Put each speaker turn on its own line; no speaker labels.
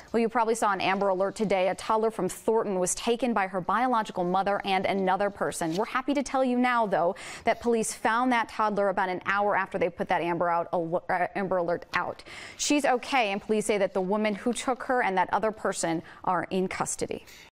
Well, you probably saw an Amber Alert today. A toddler from Thornton was taken by her biological mother and another person. We're happy to tell you now, though, that police found that toddler about an hour after they put that Amber Alert out. She's okay, and police say that the woman who took her and that other person are in custody.